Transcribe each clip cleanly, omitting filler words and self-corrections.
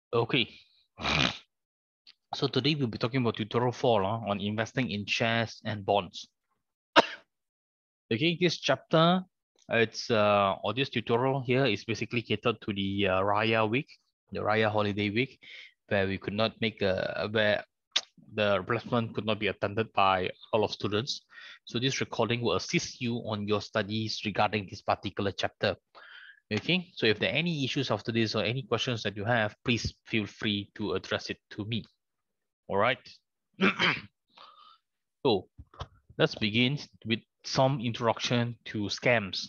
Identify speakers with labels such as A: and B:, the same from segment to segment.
A: Okay. So today we'll be talking about tutorial 4 on investing in shares and bonds. Okay, this chapter, or this tutorial here is basically catered to the Raya week, the Raya holiday week, where we could not make where the replacement could not be attended by all of students. So this recording will assist you on your studies regarding this particular chapter. Okay, so if there are any issues after this or any questions that you have, please feel free to address it to me. All right. So let's begin with some introduction to scams.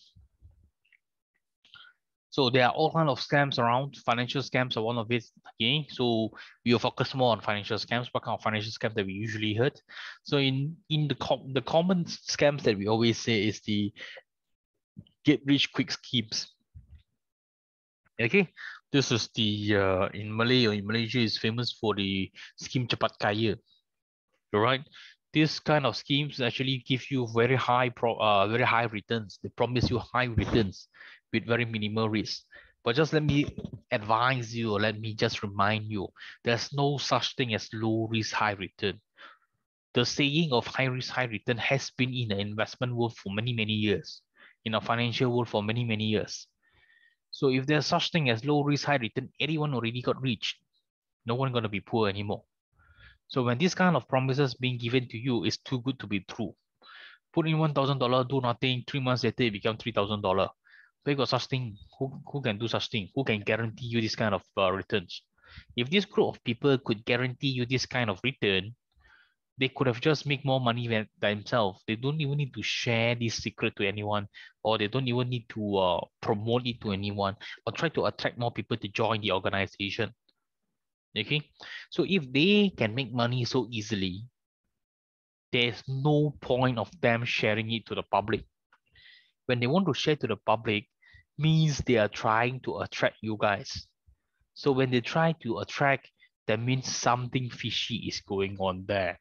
A: So there are all kinds of scams around. Financial scams are one of it. Okay, so we will focus more on financial scams. What kind of financial scams that we usually heard? So in the common scams that we always say is the get rich quick schemes. Okay, this is the in Malay or in Malaysia is famous for the scheme cepat kaya. Right? This kind of schemes actually give you very high returns. They promise you high returns with very minimal risk. But just let me advise you, or let me just remind you, there's no such thing as low risk, high return. The saying of high risk, high return has been in the investment world for many, many years, in a financial world for many, many years. So if there's such thing as low risk, high return, everyone already got rich. No one gonna be poor anymore. So when this kind of promises being given to you is too good to be true, put in $1,000, do nothing, 3 months later it become $3,000. Where got such thing? Who can do such thing? Who can guarantee you this kind of returns? If this group of people could guarantee you this kind of return, they could have just make more money themselves. They don't even need to share this secret to anyone, or they don't even need to promote it to anyone, or try to attract more people to join the organization. Okay, so if they can make money so easily, there's no point of them sharing it to the public. When they want to share to the public, means they are trying to attract you guys. So when they try to attract, that means something fishy is going on there.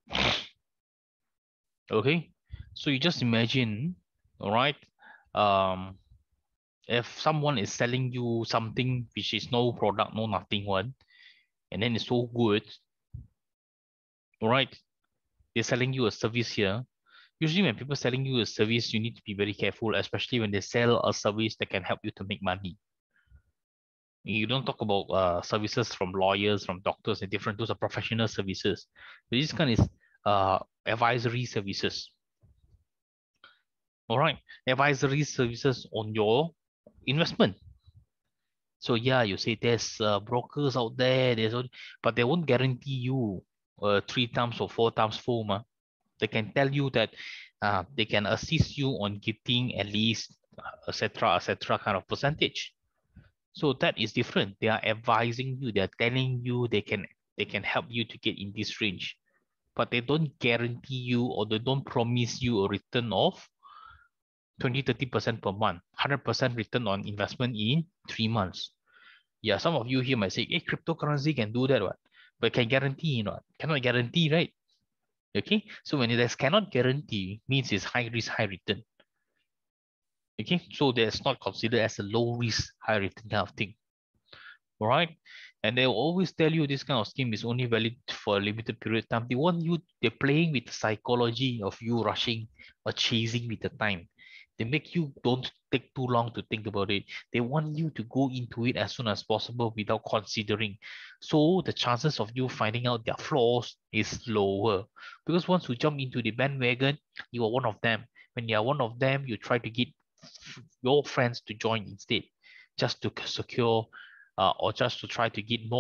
A: Okay, so you just imagine, all right, um, if someone is selling you something which is no product, no nothing one, and then it's so good, all right, they're selling you a service here. Usually when people selling you a service, you need to be very careful, especially when they sell a service that can help you to make money. You don't talk about services from lawyers, from doctors, and different. Those are professional services. But this kind is advisory services. All right, advisory services on your investment. So yeah, you say there's brokers out there, but they won't guarantee you 3 times or 4 times full. They can tell you that they can assist you on getting at least etc. kind of percentage. So that is different. They are advising you, they are telling you they can help you to get in this range, but they don't guarantee you or they don't promise you a return of 20-30% per month, 100% return on investment in 3 months. Yeah, some of you here might say, hey, cryptocurrency can do that, what? But can guarantee, cannot guarantee, right? Okay, so when it cannot guarantee, means it's high risk, high return. Okay, so that's not considered as a low risk, high return kind of thing. All right, and they will always tell you this kind of scheme is only valid for a limited period of time. They're playing with the psychology of you rushing or chasing with the time. They make you don't take too long to think about it. They want you to go into it as soon as possible without considering. So the chances of you finding out their flaws is lower, because once you jump into the bandwagon, you are one of them. When you are one of them, you try to get your friends to join instead, just to secure or just to try to get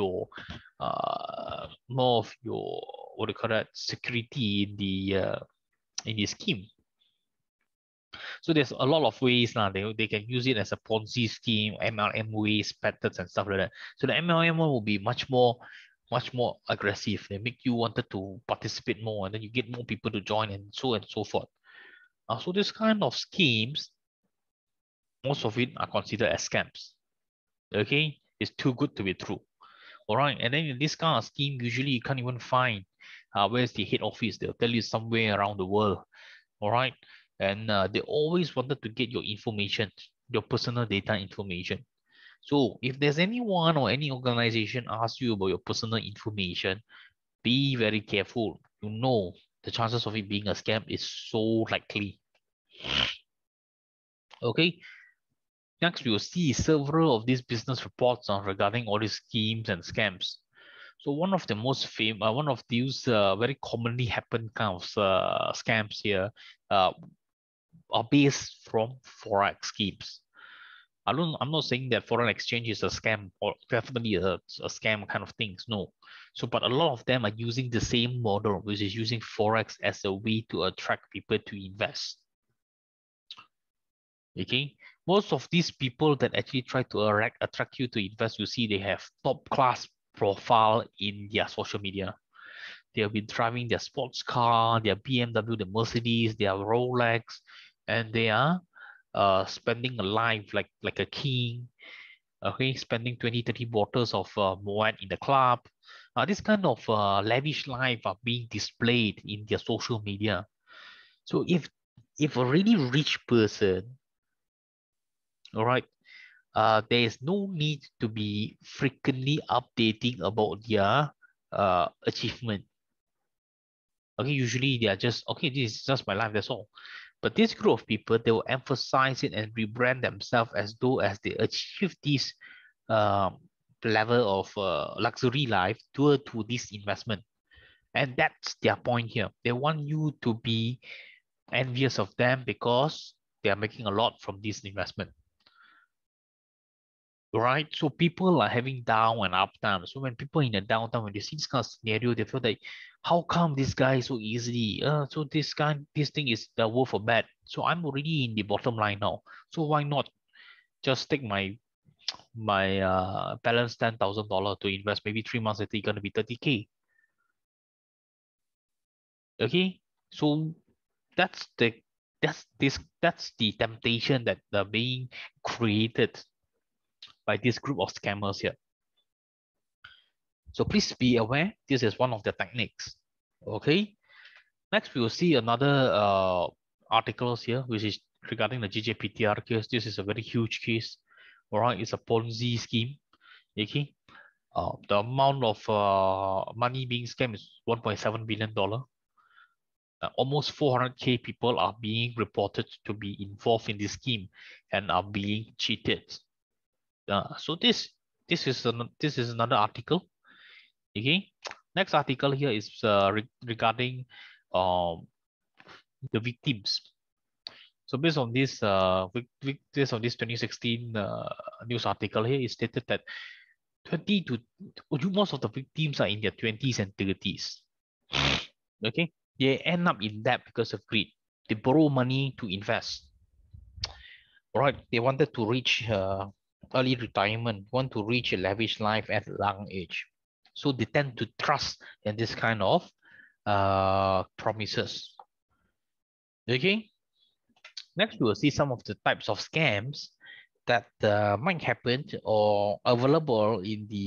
A: more of your what do you call that, security in the scheme. So there's a lot of ways now. They can use it as a Ponzi scheme, MLM ways, patterns and stuff like that. So the MLM one will be much more aggressive. They make you wanted to participate more, and then you get more people to join, and so forth. So this kind of schemes, most of it are considered as scams. Okay, it's too good to be true. All right, and then in this kind of scheme, usually you can't even find where's the head office. They'll tell you somewhere around the world. All right, and they always wanted to get your information, your personal data information. So if there's anyone or any organization asks you about your personal information, be very careful. You know the chances of it being a scam is so likely. Okay. Next, we will see several of these business reports on regarding all these schemes and scams. So one of the most famous, one of these very commonly happen kind of scams here uh, are based from forex schemes. I'm not saying that foreign exchange is a scam or definitely a scam kind of things. No. So, but a lot of them are using the same model, which is using forex as a way to attract people to invest. Okay, most of these people that actually try to attract you to invest, you see they have top class profile in their social media. They'll be driving their sports car, their BMW, the Mercedes, their Rolex, and they are spending a life like a king. Okay, spending 20, 30 bottles of Moet in the club. This kind of lavish life are being displayed in their social media. So if a really rich person, all right, there is no need to be frequently updating about their achievement. Okay, usually they are just, okay, this is just my life, that's all. But this group of people, they will emphasize it and rebrand themselves as though as they achieve this um, level of luxury life due to this investment. And that's their point here. They want you to be envious of them because they are making a lot from this investment. Right? So people are having down and up times. So when people in a downtime, when they see this kind of scenario, they feel like, how come this guy so easily? So this thing is the worth of bad. So I'm already in the bottom line now. So why not just take my balance $10,000 to invest? Maybe 3 months later, it's gonna be 30K. Okay, so that's the that's the temptation that are being created by this group of scammers here. So please be aware, this is one of the techniques. Okay. Next, we will see another articles here, which is regarding the GJPTR case. This is a very huge case. All right, it's a Ponzi scheme. Okay. The amount of money being scammed is $1.7 billion. Almost 400K people are being reported to be involved in this scheme and are being cheated. So this is another article. Okay. Next article here is regarding um, the victims. So based on this, based on this 2016 news article here, it stated that 20 to most of the victims are in their 20s and 30s. Okay, they end up in debt because of greed. They borrow money to invest. All right, they wanted to reach early retirement, want to reach a lavish life at a young age. So they tend to trust in this kind of promises. Okay. Next, we will see some of the types of scams that might happen or available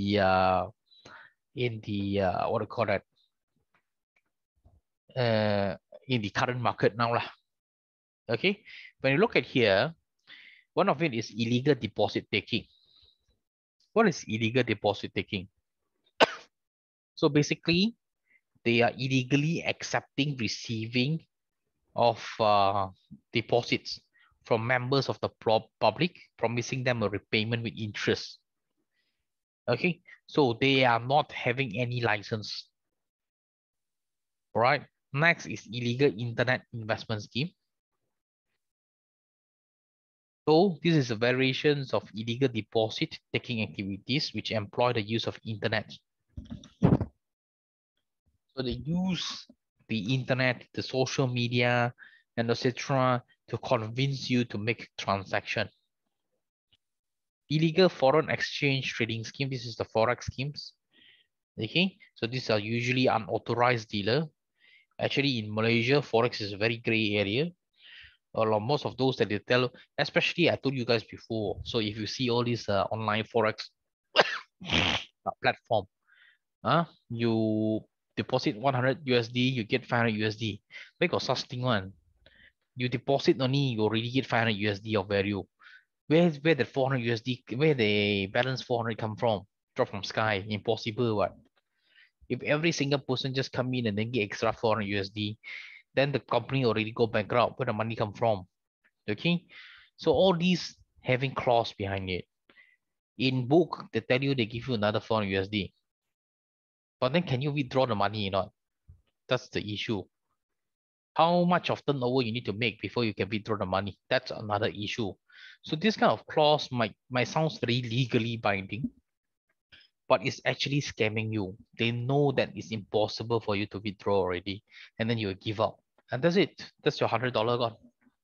A: in the what do you call that in the current market now lah. Okay, when you look at here, one of it is illegal deposit taking. What is illegal deposit taking? So basically, they are illegally accepting, receiving of deposits from members of the public, promising them a repayment with interest. Okay, so they are not having any license. All right. Next is illegal internet investment scheme. So this is a variations of illegal deposit taking activities which employ the use of internet. So they use the internet, the social media, and etc. to convince you to make transaction. Illegal foreign exchange trading scheme. This is the forex schemes. Okay, so these are usually unauthorized dealer. Actually, in Malaysia, forex is a very gray area. Most of those that they tell, especially I told you guys before. So if you see all these online forex platform, you deposit 100 USD, you get 500 USD. They got such thing one. You deposit only, you already get 500 USD of value. Where the 400 USD, where the balance 400 come from? Drop from sky, impossible. What? If every single person just come in and then get extra 400 USD, then the company already go bankrupt. Where the money come from? Okay, so all these having clause behind it. In book, they tell you they give you another 400 USD, but then can you withdraw the money or not? That's the issue. How much of turnover you need to make before you can withdraw the money? That's another issue. So this kind of clause might sound very legally binding, but it's actually scamming you. They know that it's impossible for you to withdraw already, and then you will give up. And that's it. That's your $100 gone.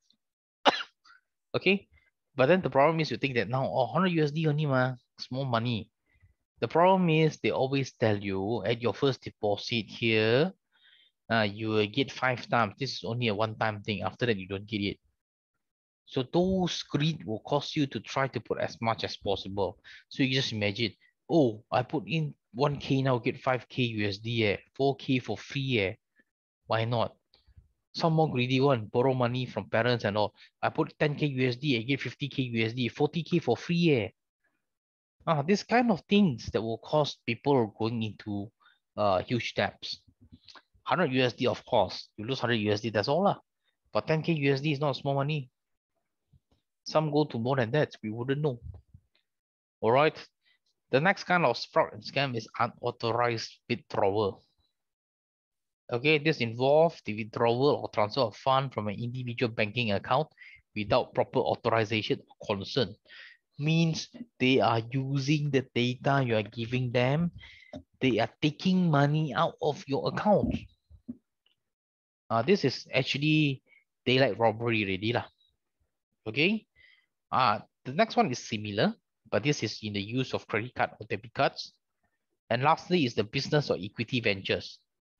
A: Okay. But then the problem is you think that now, oh, 100 USD only, small money. The problem is they always tell you at your first deposit here, you will get 5 times. This is only a one-time thing. After that, you don't get it. So those greed will cause you to try to put as much as possible. So you just imagine, oh, I put in 1K now, get 5K USD, 4K for free. Why not? Some more greedy one, borrow money from parents and all. I put 10K USD, I get 50K USD, 40K for free. This kind of things that will cause people going into huge debts. 100 USD, of course, you lose 100 USD, that's all lah. But 10K USD is not small money. Some go to more than that, we wouldn't know. All right. The next kind of fraud and scam is unauthorized withdrawal. Okay, this involves the withdrawal or transfer of fund from an individual banking account without proper authorization or consent. Means they are using the data you are giving them. They are taking money out of your account. This is actually daylight robbery already lah. Okay. The next one is similar, but this is in the use of credit card or debit cards. And lastly is the business or equity ventures.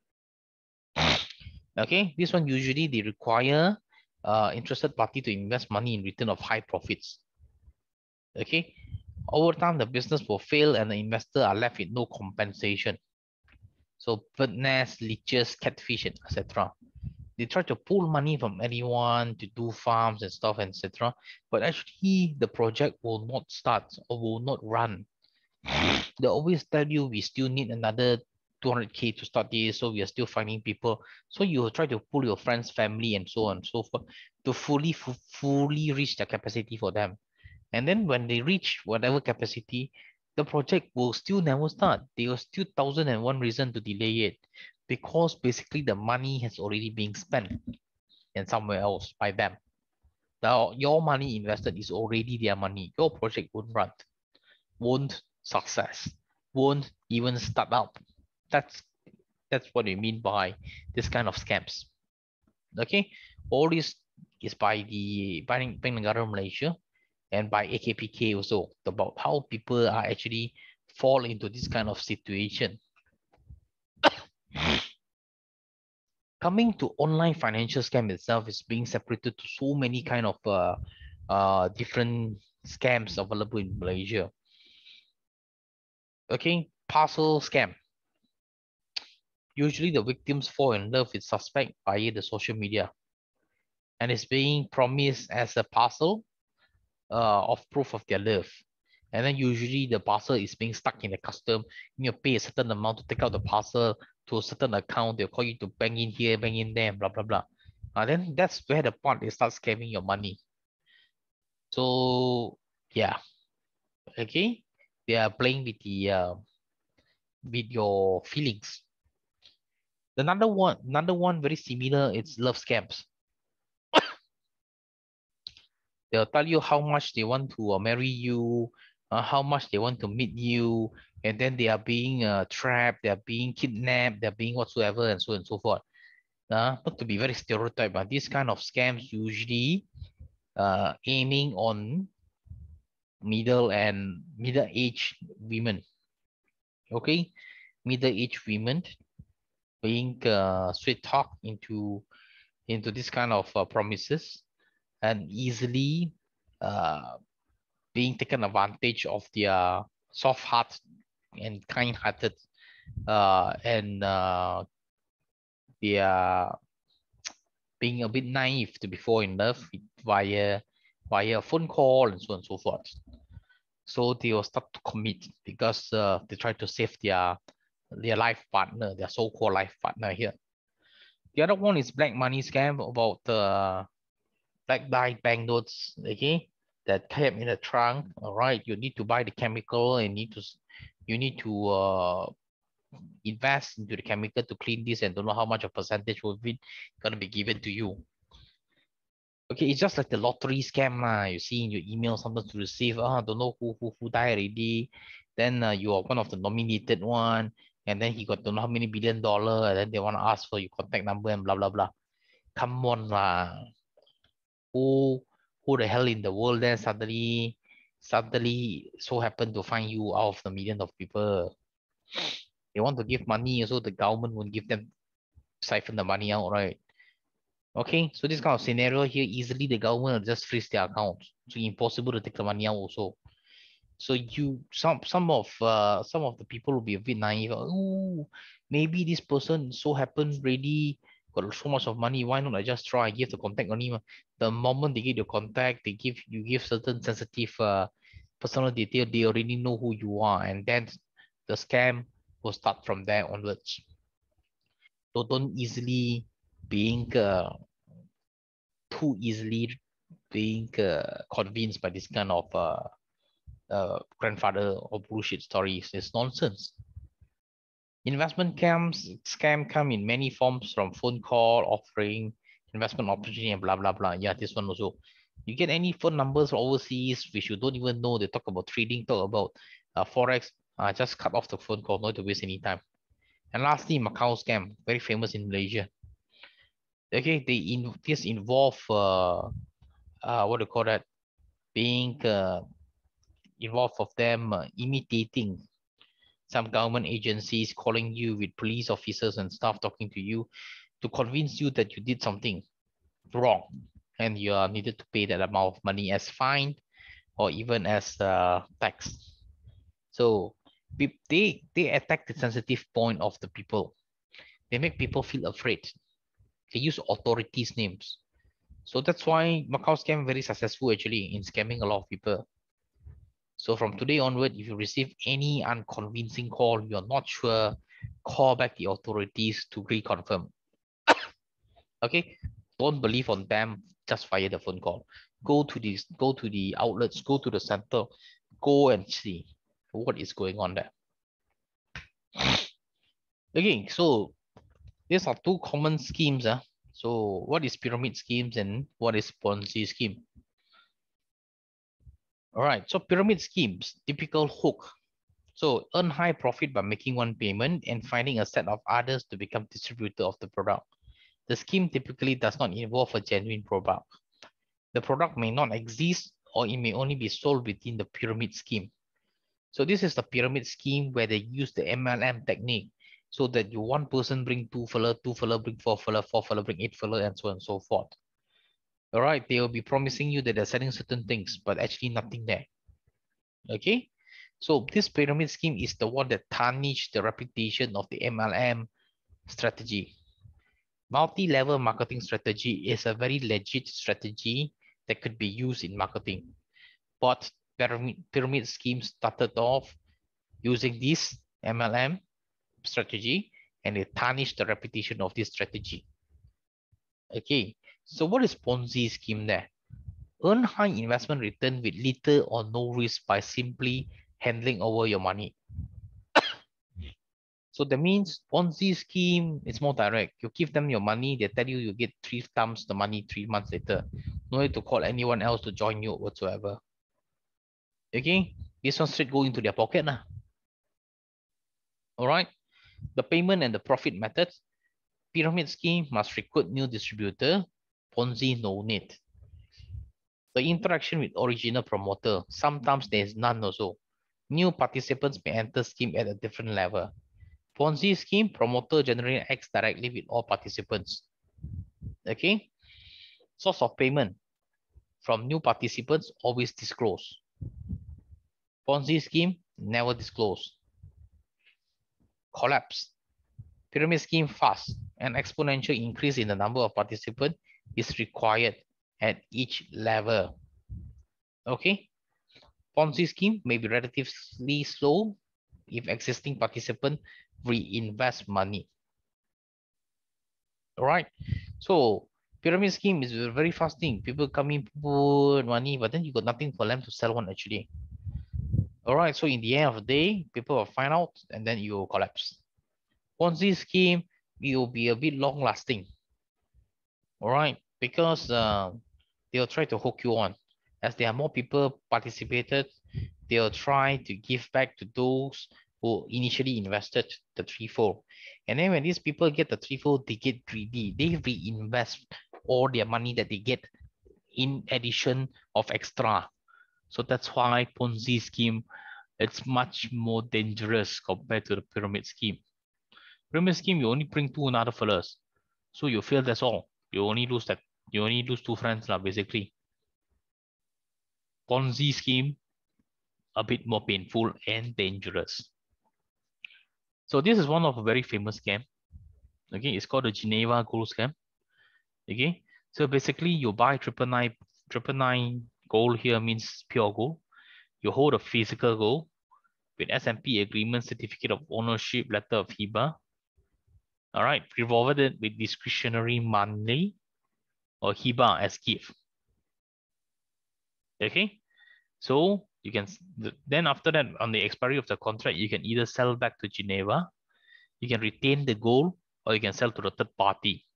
A: Okay, this one usually they require interested party to invest money in return of high profits. Okay, over time the business will fail and the investor are left with no compensation. So bird nest, leeches, catfish, etc. They try to pull money from anyone to do farms and stuff, etc. But actually the project will not start or will not run. They always tell you we still need another 200K to start this, so we are still finding people. So you will try to pull your friends, family, and so on and so forth to fully reach the capacity for them. And then when they reach whatever capacity, the project will still never start. There will still 1001 reason to delay it because basically the money has already been spent and somewhere else by them. Now your money invested is already their money. Your project won't run, won't success, won't even start up. That's what we mean by this kind of scams. Okay, all this is by the Bank Negara Malaysia and by AKPK also about how people are actually fall into this kind of situation. Coming to online financial scam itself is being separated to so many kind of different scams available in Malaysia. Okay, parcel scam. Usually the victims fall in love with suspect via the social media and is being promised as a parcel of proof of their love. And then usually the parcel is being stuck in the custom. You pay a certain amount to take out the parcel to a certain account. They'll call you to bank in here, bank in there, blah, blah, blah. Then that's where the part they start scamming your money. So yeah, okay. They are playing with your feelings. Another one very similar, it's love scams. They'll tell you how much they want to marry you, how much they want to meet you, and then they are being trapped, they are being kidnapped, they're being whatsoever, and so on and so forth. Not to be very stereotype, but these kind of scams usually aiming on middle-aged women. Okay, middle-aged women being sweet talk into this kind of promises and easily being taken advantage of their soft heart and kind-hearted and they are being a bit naive to be fall in love via via phone call and so on and so forth. So they will start to commit because they try to save their life partner, their so-called life partner here. The other one is black money scam about black dye banknotes, okay, that kept in the trunk. All right, you need to buy the chemical and you need to invest into the chemical to clean this and don't know how much a percentage of it gonna be given to you. Okay, it's just like the lottery scam lah. You see in your email sometimes to receive, don't know who died already. Then you are one of the nominated one, and then he got don't know how many $1 billion, and then they want to ask for your contact number and blah blah blah. Come on lah, who who the hell in the world then suddenly so happen to find you out of the million of people. They want to give money, so the government won't give them siphon the money out, right? Okay, so this kind of scenario here, easily the government will just freeze their accounts. So impossible to take the money out also. So some of the people will be a bit naive. Oh, maybe this person so happened already got so much of money. Why not I just try? I give the contact only. The moment they give your contact, you give certain sensitive personal detail. They already know who you are, and then the scam will start from there onwards. So don't easily being too easily being convinced by this kind of grandfather or bullshit stories. It's nonsense. Investment scam come in many forms, from phone call, offering investment opportunity and blah, blah, blah. Yeah, this one also. You get any phone numbers overseas, which you don't even know. They talk about trading, talk about Forex. Just cut off the phone call, not to waste any time. And lastly, Macau scam, very famous in Malaysia. Okay, this involve what do you call that? Being involved of them imitating some government agencies, calling you with police officers and stuff, talking to you to convince you that you did something wrong and you are needed to pay that amount of money as fine or even as tax. So they attack the sensitive point of the people. They make people feel afraid. They use authorities' names. So that's why Macau scam very successful actually in scamming a lot of people. So from today onward, if you receive any unconvincing call, you're not sure, call back the authorities to reconfirm. Okay, don't believe on them just via the phone call. Go to the outlets, go to the center, go and see what is going on there. Okay, so these are two common schemes. So what is pyramid schemes and what is Ponzi scheme? All right, so pyramid schemes, typical hook. So earn high profit by making one payment and finding a set of others to become distributor of the product. The scheme typically does not involve a genuine product. The product may not exist or it may only be sold within the pyramid scheme. So this is the pyramid scheme where they use the MLM technique so that you one person bring two fella bring four fella bring eight fella, and so on and so forth. All right, they will be promising you that they're selling certain things, but actually nothing there. Okay, so this pyramid scheme is the one that tarnished the reputation of the MLM strategy. Multi-level marketing strategy is a very legit strategy that could be used in marketing. But pyramid schemes started off using this MLM strategy and it tarnished the reputation of this strategy. Okay, so what is Ponzi scheme there? Earn high investment return with little or no risk by simply handling over your money. So that means Ponzi scheme is more direct. You give them your money, they tell you you get 3 times the money 3 months later. No need to call anyone else to join you whatsoever. Okay, this one straight go into their pocket. All right, the payment and the profit methods. Pyramid scheme must recruit new distributor. Ponzi no need. The interaction with original promoter. Sometimes there is none also. New participants may enter scheme at a different level. Ponzi scheme, promoter generally acts directly with all participants. Okay. Source of payment from new participants always disclose. Ponzi scheme never disclose. Collapse. Pyramid scheme fast. An exponential increase in the number of participants is required at each level. Okay. Ponzi scheme may be relatively slow if existing participant reinvest money. All right. So pyramid scheme is a very fast thing. People come in, put money, but then you got nothing for them to sell one actually. All right. So in the end of the day, people will find out and then you will collapse. Ponzi scheme will be a bit long lasting. All right. Because they'll try to hook you on. As there are more people participated, they'll try to give back to those who initially invested the threefold. And then when these people get the threefold, they get greedy. They reinvest all their money that they get in addition of extra. So that's why Ponzi scheme, it's much more dangerous compared to the pyramid scheme. Pyramid scheme, you only bring two another fellas. So you fail, that's all. You only lose that. You only lose two friends lah, basically. Ponzi scheme, a bit more painful and dangerous. So this is one of a very famous scam. Okay, it's called the Geneva gold scam. Okay, so basically you buy triple nine gold here means pure gold. You hold a physical gold with S&P agreement, certificate of ownership, letter of HIBA. All right, revolved with discretionary money or HIBA as gift. Okay, so you can then after that on the expiry of the contract, you can either sell back to Geneva, you can retain the gold, or you can sell to the third party.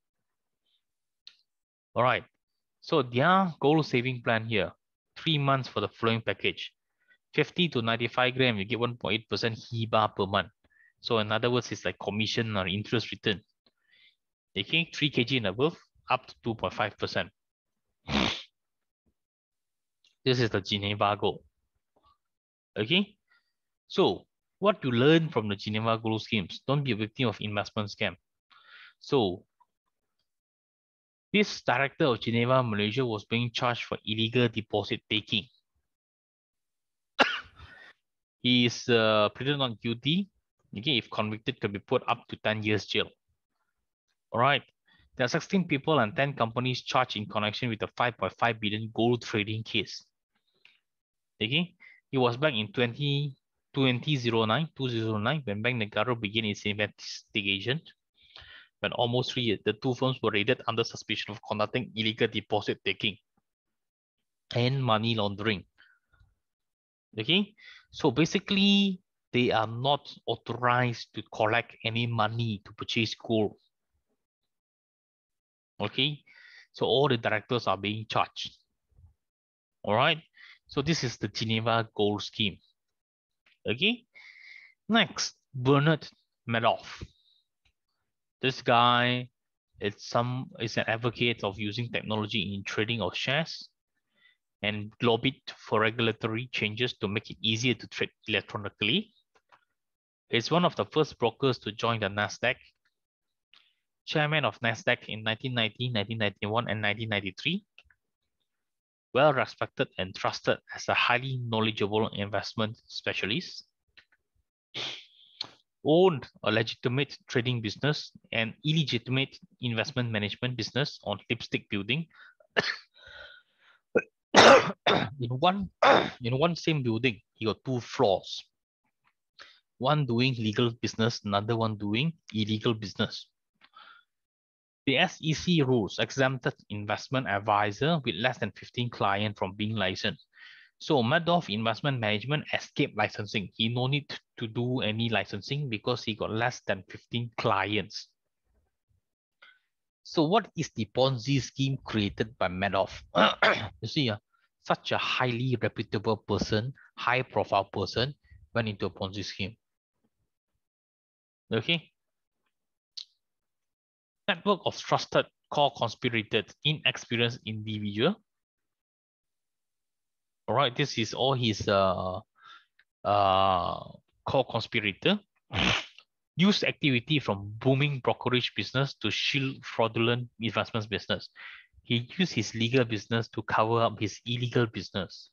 A: All right. So their goal saving plan here, 3 months for the following package. 50 to 95 gram, you get 1.8% HIBA per month. So in other words, it's like commission or interest return. Okay, 3 kg and above, up to 2.5%. This is the Geneva goal. Okay, so what you learn from the Geneva goal schemes, don't be a victim of investment scam. So this director of Geneva, Malaysia was being charged for illegal deposit taking. He is pleaded not guilty. Okay, if convicted, could be put up to 10 years jail. All right. There are 16 people and 10 companies charged in connection with the 5.5 billion gold trading case. Okay, it was back in 2009 when Bank Negara began its investigation. When almost 3 years, the two firms were raided under suspicion of conducting illegal deposit taking and money laundering. Okay, so basically, they are not authorized to collect any money to purchase gold. Okay, so all the directors are being charged. All right, so this is the Geneva gold scheme. Okay, next, Bernard Madoff. This guy is an advocate of using technology in trading of shares and lobbied for regulatory changes to make it easier to trade electronically. It's one of the first brokers to join the Nasdaq. Chairman of Nasdaq in 1990, 1991, and 1993. Well respected and trusted as a highly knowledgeable investment specialist. Owned a legitimate trading business and illegitimate investment management business on lipstick building. in one same building, he got 2 floors. One doing legal business, another one doing illegal business. The SEC rules exempted investment advisor with less than 15 clients from being licensed. So Madoff Investment Management escaped licensing. He no need to do any licensing because he got less than 15 clients. So what is the Ponzi scheme created by Madoff? You see, such a highly reputable person, high profile person went into a Ponzi scheme. Okay. Network of trusted core conspirators, inexperienced individual. All right, this is all his co-conspirator. Used activity from booming brokerage business to shield fraudulent investments business. He used his legal business to cover up his illegal business.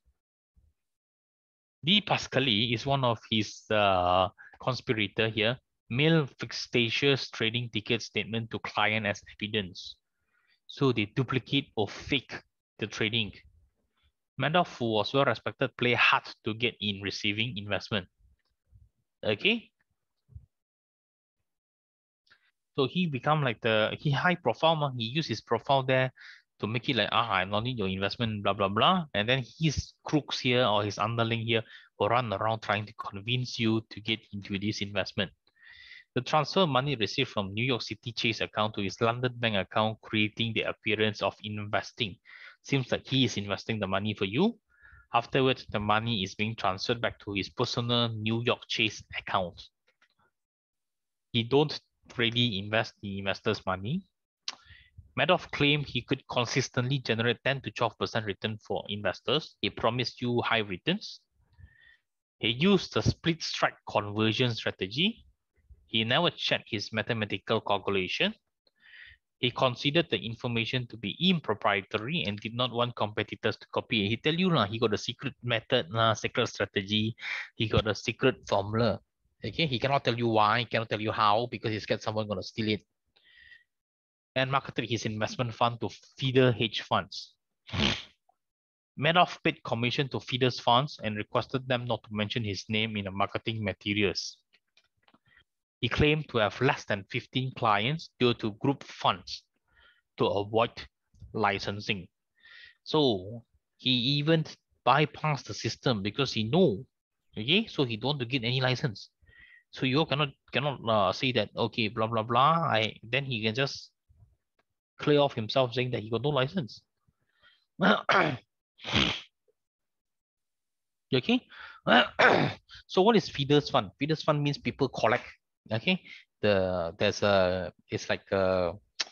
A: D. Pascali is one of his conspirator here. Mail fictitious trading ticket statement to client as evidence. So they duplicate or fake the trading. Madoff, who was well respected, played hard to get in receiving investment. Okay. So he become like he high profile, he used his profile there to make it like, I don't need your investment, blah, blah, blah. And then his crooks here or his underling here will run around trying to convince you to get into this investment. The transfer money received from New York City Chase account to his London bank account, creating the appearance of investing. Seems like he is investing the money for you. Afterwards, the money is being transferred back to his personal New York Chase account. He don't really invest the investor's money. Madoff claimed he could consistently generate 10 to 12% return for investors. He promised you high returns. He used the split strike conversion strategy. He never checked his mathematical calculation. He considered the information to be improprietary and did not want competitors to copy it. He tell you he got a secret method, secret strategy. He got a secret formula. Okay, he cannot tell you why, he cannot tell you how, because he's scared someone gonna steal it. And marketed his investment fund to feeder hedge funds. Madoff paid commission to feeders funds and requested them not to mention his name in the marketing materials. He claimed to have less than 15 clients due to group funds to avoid licensing. So he even bypassed the system because he know, okay, so he don't want to get any license. So you cannot say that, okay, blah blah blah. Then he can just clear off himself saying that he got no license. Okay. So what is feeders fund? Feeders fund means people collect. Okay. It's like a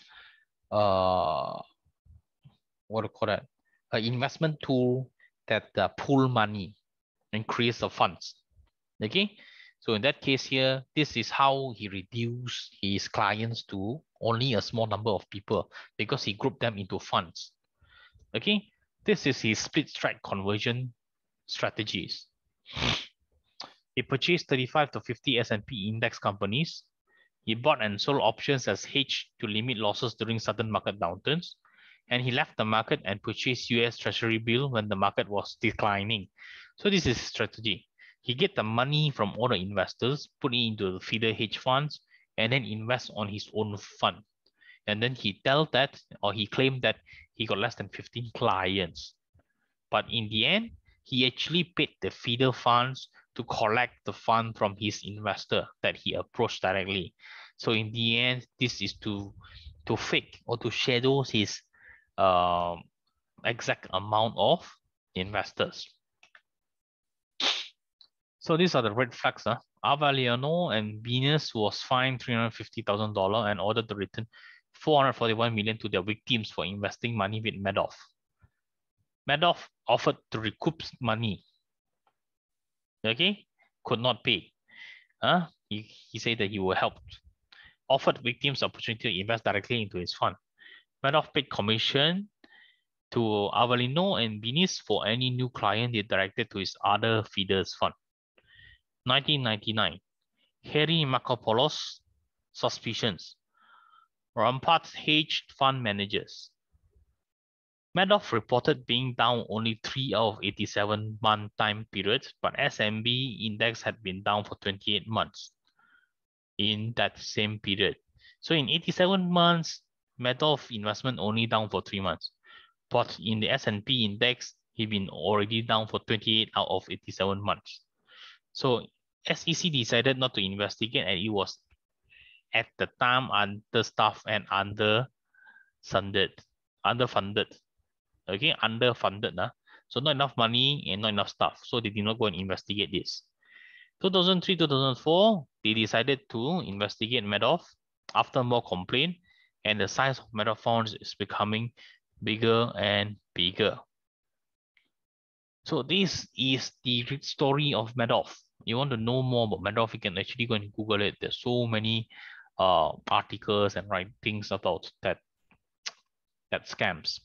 A: what do you call that? An investment tool that pool money and creates the funds. Okay. So in that case here, this is how he reduced his clients to only a small number of people because he grouped them into funds. Okay. This is his split strike conversion strategies. He purchased 35 to 50 S&P index companies. He bought and sold options as hedge to limit losses during sudden market downturns. And he left the market and purchased US Treasury bill when the market was declining. So this is his strategy. He get the money from all the investors, put it into the feeder hedge funds, and then invest on his own fund. And then he claimed that he got less than 15 clients. But in the end, he actually paid the feeder funds to collect the fund from his investor that he approached directly. So in the end, this is to fake or to shadow his exact amount of investors. So these are the red flags. Avaliano and Venus was fined $350,000 and ordered to return $441 million to their victims for investing money with Madoff. Madoff offered to recoup money. Okay, could not pay. He said that he will help. Offered victims opportunity to invest directly into his fund. Madoff paid commission to Avellino and Venus for any new client they directed to his other feeders fund. 1999, Harry Markopoulos suspicions. Rampart hedge fund managers. Madoff reported being down only 3 out of 87 month time periods, but S&P index had been down for 28 months in that same period. So in 87 months, Madoff investment only down for 3 months. But in the S&P index, he been already down for 28 out of 87 months. So SEC decided not to investigate, and it was at the time understaffed and underfunded. Okay, underfunded. So not enough money and not enough staff. So they did not go and investigate this. 2003, 2004, they decided to investigate Madoff after more complaint, and the size of Madoff funds is becoming bigger and bigger. So this is the story of Madoff. You want to know more about Madoff, you can actually go and Google it. There's so many articles and writings about that scams.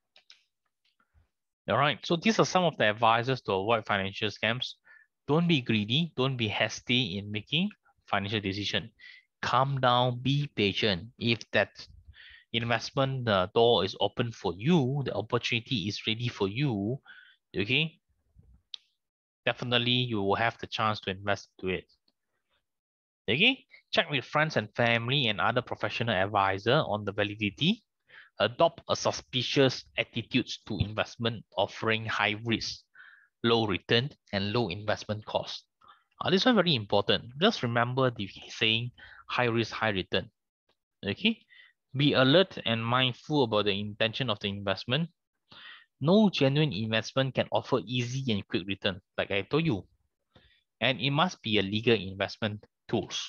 A: All right, so these are some of the advices to avoid financial scams. Don't be greedy. Don't be hasty in making financial decision. Calm down. Be patient. If that investment door is open for you, the opportunity is ready for you, Okay, definitely you will have the chance to invest into it. Okay, check with friends and family and other professional advisor on the validity. Adopt a suspicious attitudes to investment offering high risk, low return, and low investment cost. This one very important. Just remember the saying high risk, high return. Okay, be alert and mindful about the intention of the investment. No genuine investment can offer easy and quick return, like I told you. And it must be a legal investment tools.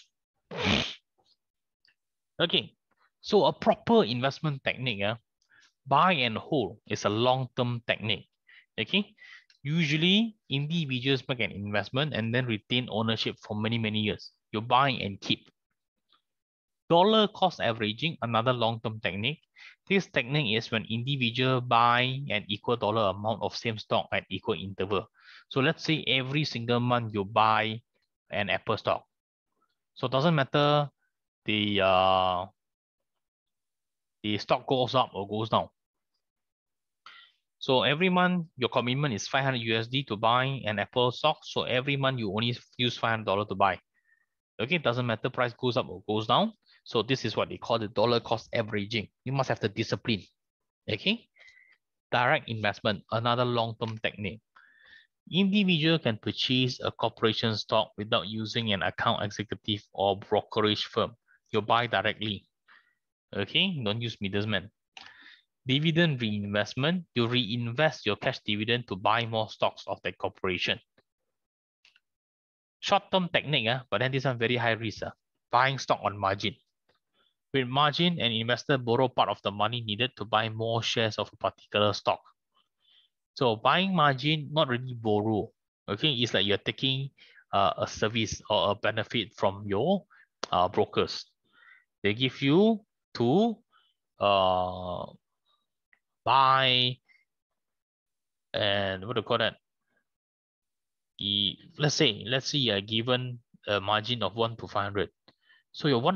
A: Okay, so a proper investment technique, buy and hold is a long-term technique. Okay, usually individuals make an investment and then retain ownership for many, many years. You buy and keep. Dollar cost averaging, another long-term technique. This technique is when individual buy an equal dollar amount of same stock at equal interval. So let's say every single month you buy an Apple stock. So it doesn't matter the stock goes up or goes down. So every month your commitment is 500 USD to buy an Apple stock. So every month you only use $500 to buy. Okay, it doesn't matter price goes up or goes down. So this is what they call the dollar cost averaging. You must have the discipline. Okay, direct investment, another long-term technique. Individual can purchase a corporation stock without using an account executive or brokerage firm. You buy directly. Okay, don't use middlemen. Dividend reinvestment, you reinvest your cash dividend to buy more stocks of that corporation. Short-term technique, but then this one very high risk. Buying stock on margin. With margin, an investor borrow part of the money needed to buy more shares of a particular stock. So buying margin, not really borrow. Okay, it's like you're taking a service or a benefit from your brokers. They give you to buy and what do you call that? Let's say you are given a margin of 1 to 500. So your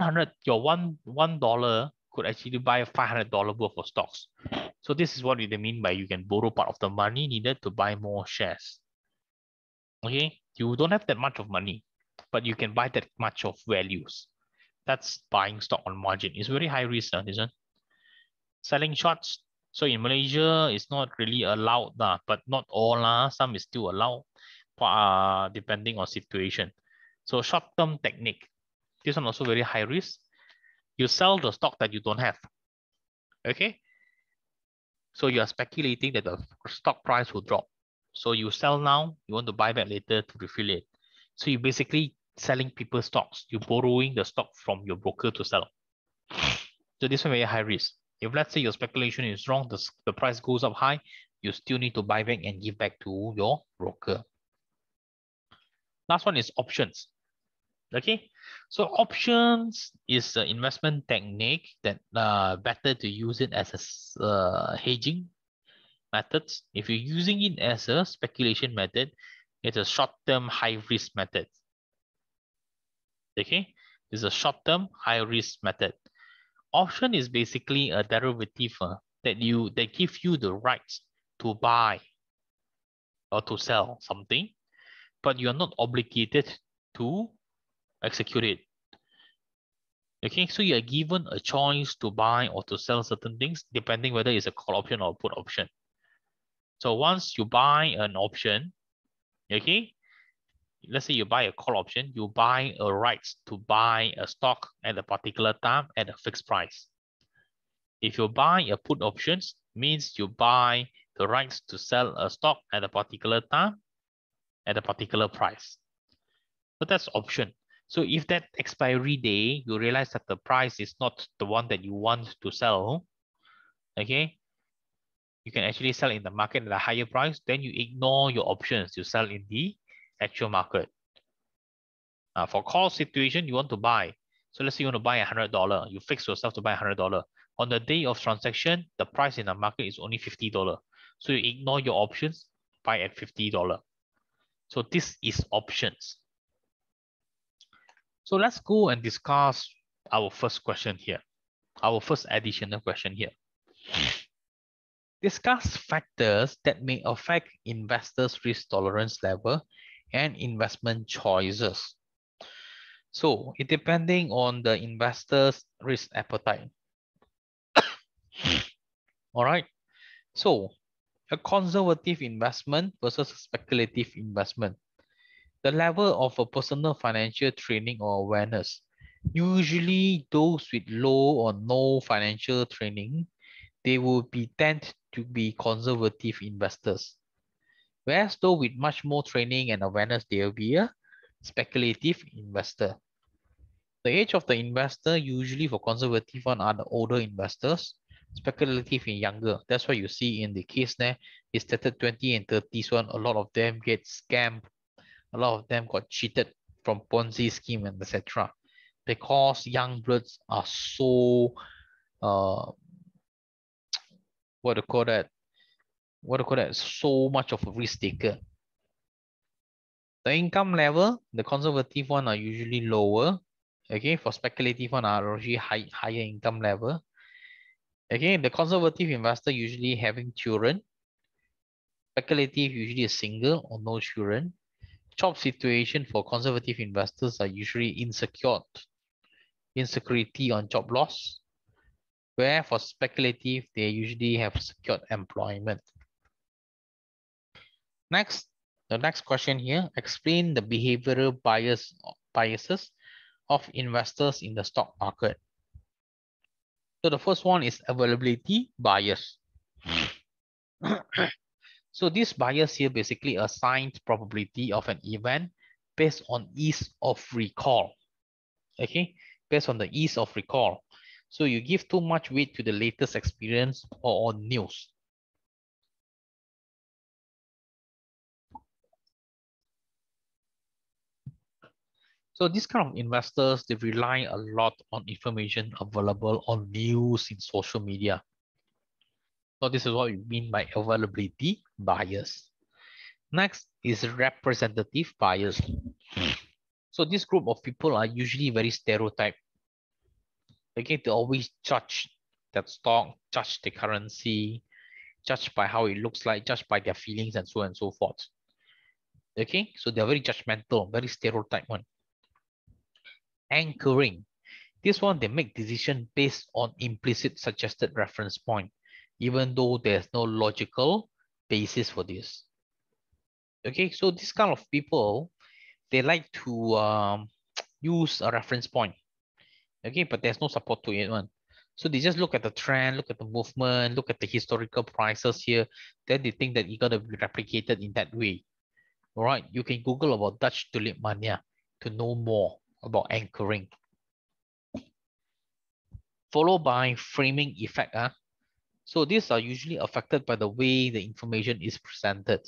A: $1 could actually buy $500 worth of stocks. So this is what they mean by you can borrow part of the money needed to buy more shares. Okay, you don't have that much of money, but you can buy that much of values. That's buying stock on margin. It's very high risk, this one. Selling shorts. So in Malaysia, it's not really allowed, but not all. Some is still allowed, depending on situation. So short-term technique. This one also very high risk. You sell the stock that you don't have. Okay. So you are speculating that the stock price will drop. So you sell now, you want to buy back later to refill it. So you basically selling people's stocks. You're borrowing the stock from your broker to sell. So this one very high risk. If let's say your speculation is wrong, the price goes up high, you still need to buy back and give back to your broker. Last one is options. Okay, so options is an investment technique that better to use it as a hedging methods. If you're using it as a speculation method, it's a short-term high-risk method. Okay, it's a short-term high-risk method. Option is basically a derivative that gives you the rights to buy or to sell something, but you're not obligated to execute it. Okay, so you are given a choice to buy or to sell certain things, depending whether it's a call option or put option. So once you buy an option, okay, let's say you buy a call option, you buy a rights to buy a stock at a particular time at a fixed price. If you buy a put options, means you buy the rights to sell a stock at a particular time at a particular price. So that's option. So if that expiry day, you realize that the price is not the one that you want to sell, okay, you can actually sell in the market at a higher price, then you ignore your options to sell in the actual market. For call situation, you want to buy. So let's say you want to buy $100. You fix yourself to buy $100. On the day of transaction, the price in the market is only $50. So you ignore your options, buy at $50. So this is options. So let's go and discuss our first question here. Our first additional question here. Discuss factors that may affect investors' risk tolerance level and investment choices. So it depending on the investor's risk appetite. All right. So a conservative investment versus a speculative investment. The level of a personal financial training or awareness. Usually those with low or no financial training, they will be tend to be conservative investors. Whereas those with much more training and awareness, they will be a speculative investor. The age of the investor usually for conservative one are the older investors, speculative in younger. That's why you see in the case there, it's started 20 and 30s one, a lot of them get scammed, a lot of them got cheated from Ponzi scheme and etc. Because young bloods are so what do you call that? What do you call that? So much of a risk taker. The income level, the conservative one are usually lower. Okay, for speculative one are usually higher income level. Okay, the conservative investor usually having children. Speculative usually a single or no children. Job situation for conservative investors are usually insecurity on job loss. Where for speculative, they usually have secured employment. Next, the next question here, explain the behavioral biases of investors in the stock market. So the first one is availability bias. So this bias here basically assigns probability of an event based on ease of recall. Okay, based on the ease of recall. So you give too much weight to the latest experience or on news. So this kind of investors, they rely a lot on information available on news in social media. So this is what we mean by availability bias. Next is representative bias. So this group of people are usually very stereotyped. Okay, they always judge that stock, judge the currency, judge by how it looks like, judge by their feelings and so on and so forth. Okay, so they're very judgmental, very stereotype one. Anchoring. This one, they make decision based on implicit suggested reference point, even though there's no logical basis for this. Okay, so this kind of people, they like to use a reference point. Okay, but there's no support to it one. So they just look at the trend, look at the movement, look at the historical prices here. Then they think that it's gonna be replicated in that way. All right, you can Google about Dutch tulip mania to know more about anchoring. Followed by framing effect. So these are usually affected by the way the information is presented.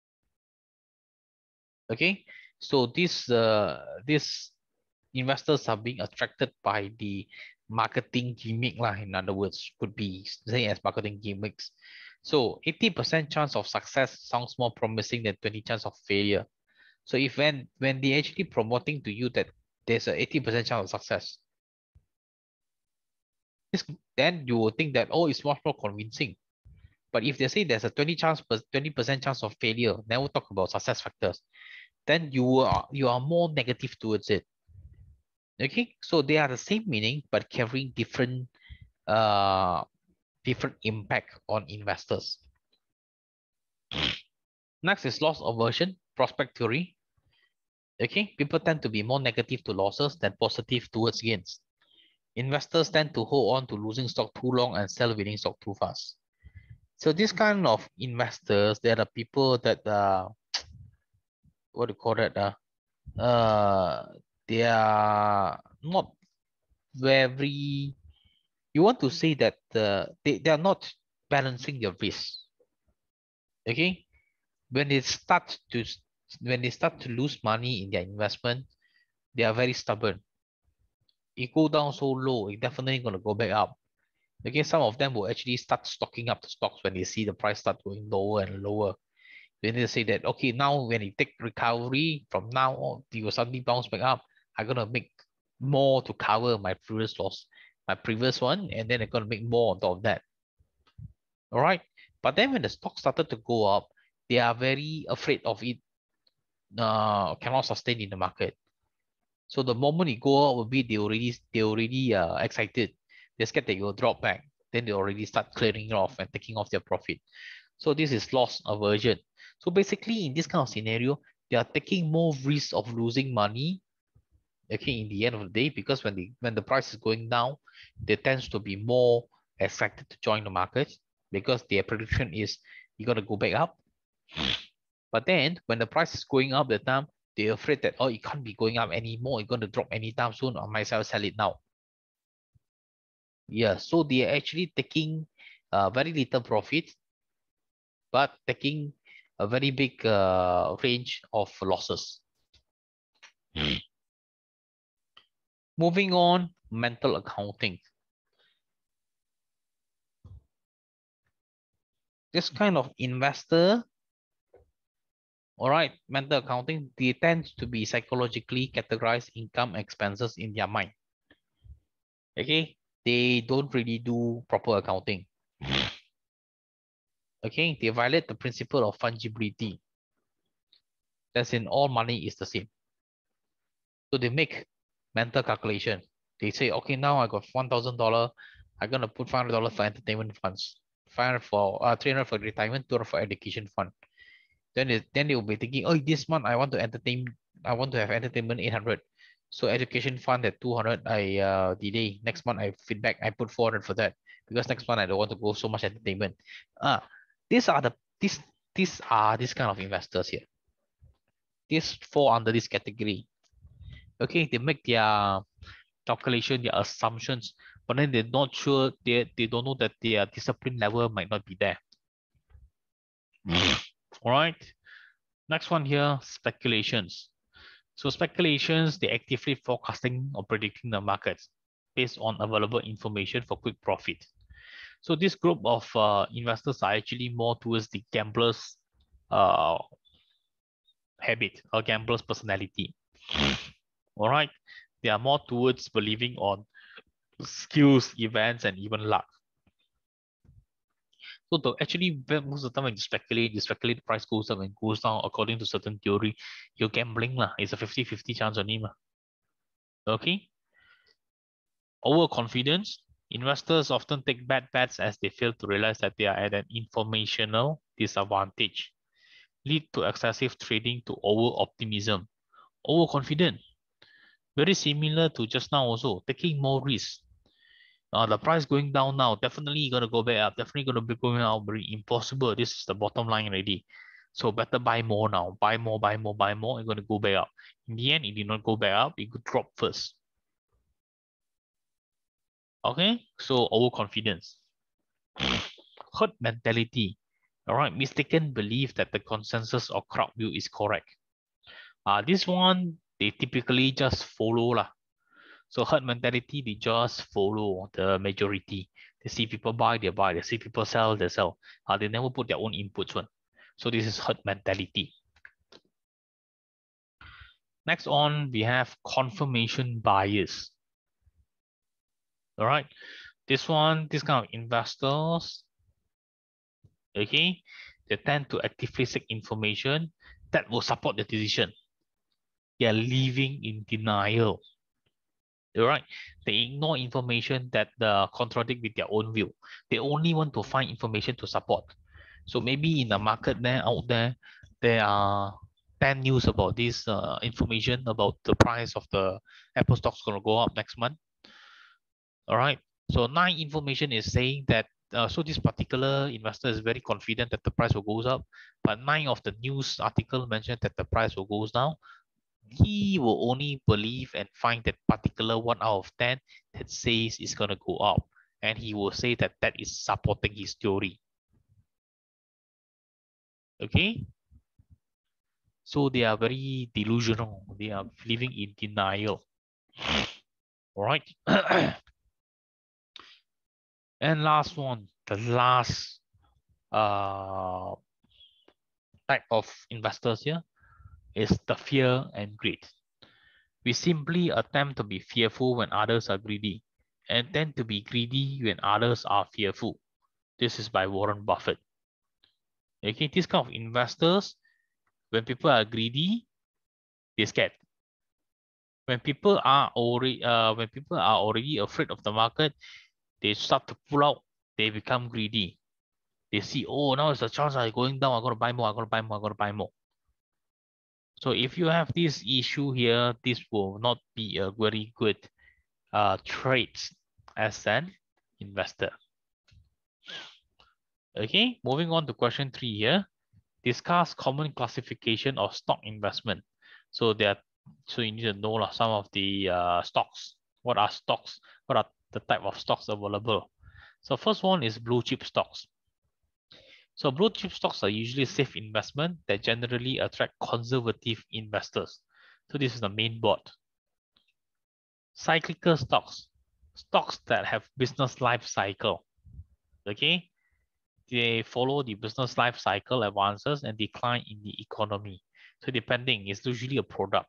A: Okay, so these investors are being attracted by the marketing gimmick lah. In other words, could be say as marketing gimmicks. So 80% chance of success sounds more promising than 20 chance of failure. So if when they actually promoting to you that there's a 80% chance of success, then you will think that, oh, it's much more convincing. But if they say there's a 20% chance of failure, then we'll talk about success factors. Then you are more negative towards it. Okay, so they are the same meaning but carrying different different impact on investors. Next is loss aversion, prospect theory. Okay, people tend to be more negative to losses than positive towards gains. Investors tend to hold on to losing stock too long and sell winning stock too fast. So this kind of investors, there are people that what do you call that? They are not very. You want to say that they are not balancing your risk. Okay, when they start to lose money in their investment, they are very stubborn. It go down so low, it definitely gonna go back up. Okay, some of them will actually start stocking up the stocks when they see the price start going lower and lower. Then they say that, okay, now when you take recovery from now on, you will suddenly bounce back up. I'm gonna make more to cover my previous loss, my previous one, and then I'm gonna make more on top of that. All right. But then when the stock started to go up, they are very afraid of it cannot sustain in the market. So the moment it go up a bit, they already excited. They're scared that it will drop back. Then they already start clearing it off and taking off their profit. So this is loss aversion. So basically in this kind of scenario, they are taking more risk of losing money, okay, in the end of the day, because when the price is going down, they tends to be more excited to join the market because their prediction is you're gonna go back up. But then when the price is going up the time, they're afraid that, oh, it can't be going up anymore. It's going to drop anytime soon. I might as well sell it now. Yeah, so they are actually taking very little profit, but taking a very big range of losses. Moving on, mental accounting. This kind of investor, all right, mental accounting, they tend to be psychologically categorized income expenses in their mind. Okay, they don't really do proper accounting. Okay, they violate the principle of fungibility. That's in all money is the same. So they make mental calculation. They say, okay, now I got $1,000. I'm gonna put $500 for entertainment funds, 500 for 300 for retirement, 200 for education fund. Then they will be thinking, oh, this month I want to entertain, I want to have entertainment 800. So education fund at 200, I delay. Next month I feedback, I put 400 for that because next month I don't want to go so much entertainment. These are the these kind of investors here. These fall under this category. Okay, they make their calculation, their assumptions, but then they're not sure, they don't know that their discipline level might not be there. All right. Next one here, speculations. So speculations, they actively forecasting or predicting the markets based on available information for quick profit. So this group of investors are actually more towards the gambler's uh, habit or gambler's personality. All right. They are more towards believing on skills, events, and even luck. So the actually most of the time when you speculate the price goes up and goes down according to certain theory, you're gambling lah. It's a 50-50 chance on him. Okay. Overconfidence. Investors often take bad bets as they fail to realize that they are at an informational disadvantage. Lead to excessive trading to over-optimism. Overconfident. Very similar to just now also, taking more risk. The price going down now, definitely going to go back up, definitely going to be going out, very impossible. This is the bottom line already. So better buy more now, buy more, buy more, buy more, it's going to go back up. In the end, it did not go back up, it could drop first. Okay, so overconfidence. Herd mentality. All right, mistaken belief that the consensus or crowd view is correct. This one, they typically just follow lah. So herd mentality, they just follow the majority. They see people buy, they buy. They see people sell, they sell. They never put their own inputs one. So this is herd mentality. Next on, we have confirmation bias. All right. This one, this kind of investors, okay, they tend to actively seek information that will support the decision. They are living in denial. All right. They ignore information that contradict with their own view. They only want to find information to support. So maybe in the market out there, there are 10 news about this information about the price of the Apple stock's going to go up next month. All right. So 9 information is saying that, so this particular investor is very confident that the price will goes up, but 9 of the news article mentioned that the price will goes down. He will only believe and find that particular 1 out of 10 that says it's going to go up. And he will say that that is supporting his theory. Okay. So they are very delusional. They are living in denial. All right. And last one, the last type of investors here is the fear and greed. We simply attempt to be fearful when others are greedy and tend to be greedy when others are fearful. This is by Warren Buffett. Okay, this kind of investors, when people are greedy, they're scared. When people are already afraid of the market, they start to pull out. They become greedy. They see, oh, now it's a chance. I'm going down. I'm gonna buy more. I'm gonna buy more. I'm gonna buy more. So if you have this issue here, this will not be a very good trade as an investor. Okay, moving on to question 3 here. Discuss common classification of stock investment. So you need to know some of the stocks. What are stocks? What are the type of stocks available? So first one is blue chip stocks. So blue chip stocks are usually safe investment that generally attract conservative investors. So this is the main board. Cyclical stocks, stocks that have business life cycle. Okay, they follow the business life cycle advances and decline in the economy. So depending, it's usually a product.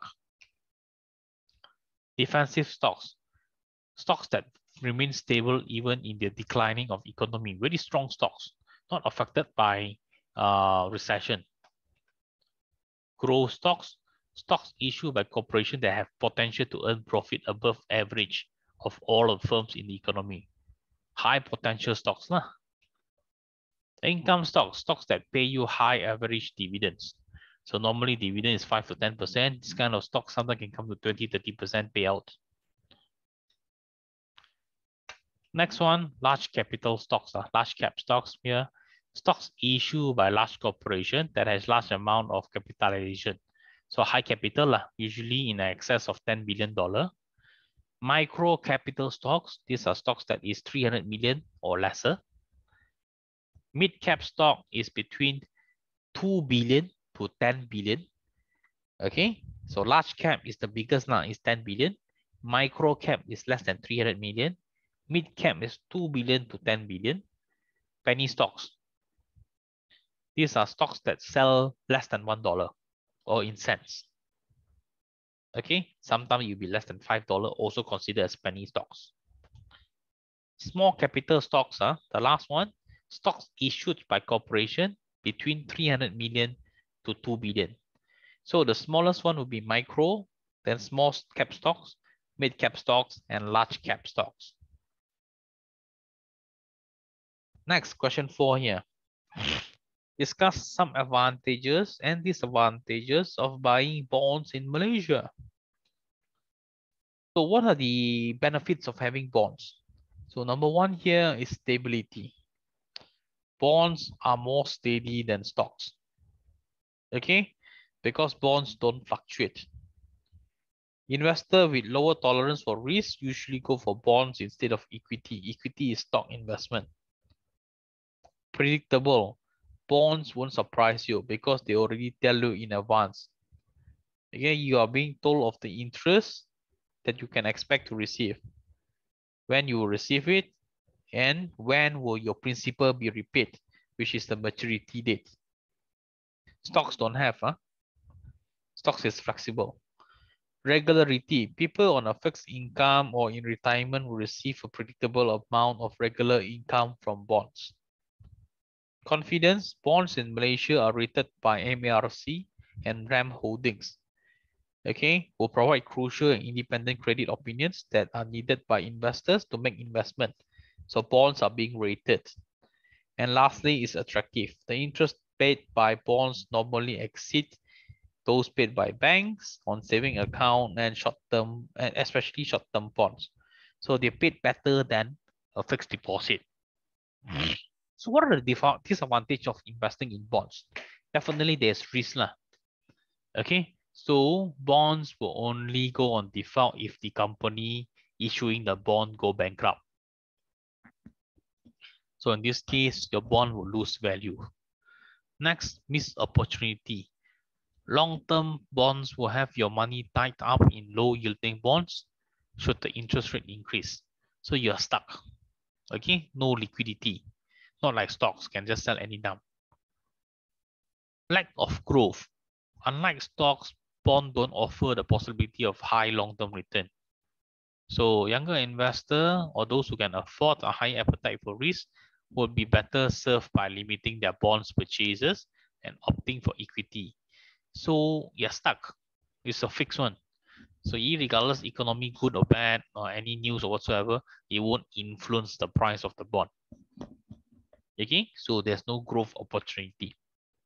A: Defensive stocks, stocks that remain stable even in the declining of economy. Very strong stocks, not affected by recession. Growth stocks, stocks issued by corporations that have potential to earn profit above average of all of firms in the economy. High potential stocks. Income stocks, stocks that pay you high average dividends. So normally dividend is 5 to 10%. This kind of stock sometimes can come to 20, 30% payout. Next one, large capital stocks, large cap stocks here. Stocks issued by large corporation that has large amount of capitalization. So high capital, usually in excess of $10 billion. Micro capital stocks, these are stocks that is 300 million or lesser. Mid cap stock is between 2 billion to 10 billion. Okay, so large cap is the biggest now, is 10 billion. Micro cap is less than 300 million. Mid cap is 2 billion to 10 billion. Penny stocks. These are stocks that sell less than $1 or in cents. Okay, sometimes you'll be less than $5, also considered as penny stocks. Small capital stocks, the last one, stocks issued by corporation between 300 million to 2 billion. So the smallest one will be micro, then small cap stocks, mid cap stocks, and large cap stocks. Next, question 4 here. Discuss some advantages and disadvantages of buying bonds in Malaysia. So what are the benefits of having bonds? So number one here is stability. Bonds are more steady than stocks. Okay, because bonds don't fluctuate. Investors with lower tolerance for risk usually go for bonds instead of equity. Equity is stock investment. Predictable. Bonds won't surprise you because they already tell you in advance. Okay, you are being told of the interest that you can expect to receive, when you will receive it, and when will your principal be repaid, which is the maturity date. Stocks don't have, Stocks is flexible. Regularity. People on a fixed income or in retirement will receive a predictable amount of regular income from bonds. Confidence. Bonds in Malaysia are rated by MARC and RAM Holdings. Okay, will provide crucial and independent credit opinions that are needed by investors to make investment. So bonds are being rated. And lastly is attractive. The interest paid by bonds normally exceed those paid by banks on saving account and short-term, and especially short-term bonds. So they paid better than a fixed deposit. So what are the disadvantages of investing in bonds? Definitely there's risk. Okay, so bonds will only go on default if the company issuing the bond go bankrupt. So in this case, your bond will lose value. Next, missed opportunity. Long-term bonds will have your money tied up in low-yielding bonds should the interest rate increase. So you're stuck. Okay, no liquidity. Not like stocks, can just sell anytime. Lack of growth. Unlike stocks, bonds don't offer the possibility of high long-term return. So younger investor or those who can afford a high appetite for risk would be better served by limiting their bonds purchases and opting for equity. So you're stuck. It's a fixed one. So regardless economy good or bad or any news or whatsoever, it won't influence the price of the bond. Okay, so there's no growth opportunity.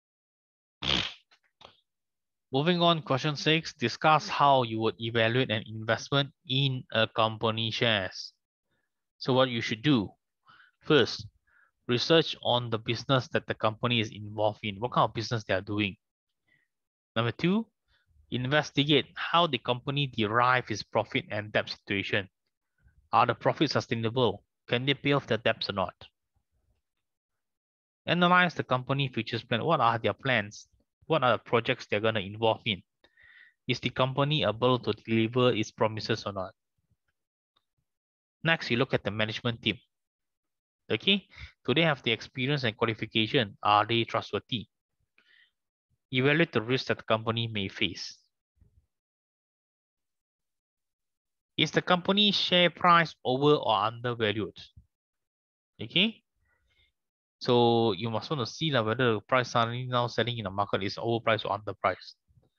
A: Moving on, question 6, discuss how you would evaluate an investment in a company shares. So what you should do, first, research on the business that the company is involved in, what kind of business they are doing. Number 2, investigate how the company derive its profit and debt situation. Are the profits sustainable? Can they pay off their debts or not? Analyze the company futures plan. What are their plans? What are the projects they're going to involve in? Is the company able to deliver its promises or not? Next, you look at the management team. Okay, do they have the experience and qualification? Are they trustworthy? Evaluate the risk that the company may face. Is the company share price over or undervalued? Okay, so you must want to see whether the price suddenly now selling in the market is overpriced or underpriced.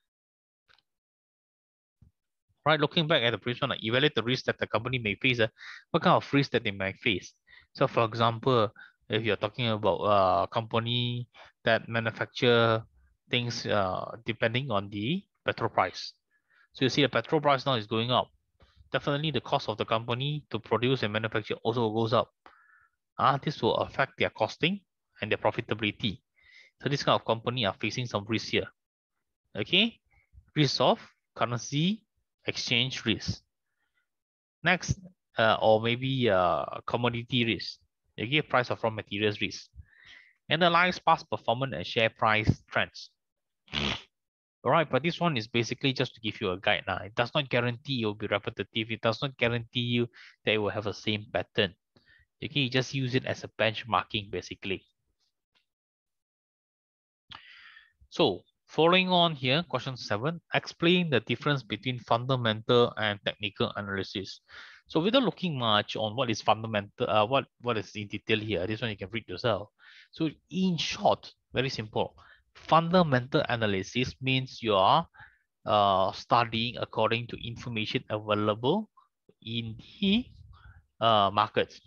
A: Right, looking back at the previous one, evaluate the risk that the company may face. What kind of risk that they might face? So, for example, if you're talking about a company that manufacture things depending on the petrol price. So you see the petrol price now is going up. Definitely the cost of the company to produce and manufacture also goes up. This will affect their costing and their profitability. So this kind of company are facing some risk here. Okay, risk of currency exchange risk. Next, or maybe commodity risk. Okay, price of raw materials risk. Analyze past performance and share price trends. All right, but this one is basically just to give you a guide. It does not guarantee it will be repetitive. It does not guarantee you that it will have the same pattern. Okay, you just use it as a benchmarking basically. So following on here, question 7, explain the difference between fundamental and technical analysis. So without looking much on what is fundamental, what is in detail here, this one you can read yourself. So in short, very simple, fundamental analysis means you are studying according to information available in the markets.